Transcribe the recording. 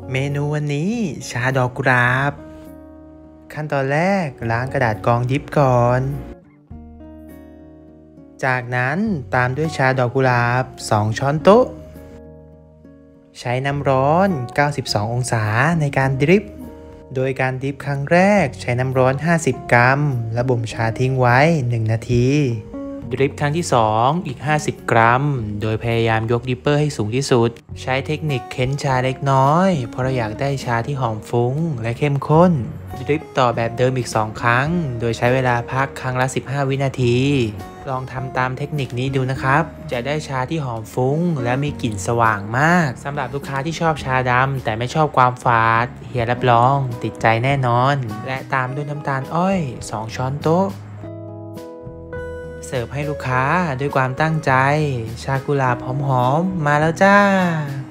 เมนูวันนี้ชาดอกกุหลาบขั้นตอนแรกล้างกระดาษกรองดิบก่อนจากนั้นตามด้วยชาดอกกุหลาบ2ช้อนโต๊ะใช้น้ำร้อน92องศาในการดริปโดยการดริปครั้งแรกใช้น้ำร้อน50กรัมและบ่มชาทิ้งไว้1นาทีดริปครั้งที่2อีก50กรัมโดยพยายามยกดริปเปอร์ให้สูงที่สุดใช้เทคนิคเค้นชาเล็กน้อยเพราะเราอยากได้ชาที่หอมฟุ้งและเข้มข้นดริปต่อแบบเดิมอีก2ครั้งโดยใช้เวลาพักครั้งละ15วินาทีลองทำตามเทคนิคนี้ดูนะครับจะได้ชาที่หอมฟุ้งและมีกลิ่นสว่างมากสำหรับลูกค้าที่ชอบชาดำแต่ไม่ชอบความฝาดเฮียรับรองติดใจแน่นอนและตามด้วยน้ำตาลอ้อย2ช้อนโต๊ะเสิร์ฟให้ลูกค้าด้วยความตั้งใจชากุหลาบหอมๆมาแล้วจ้า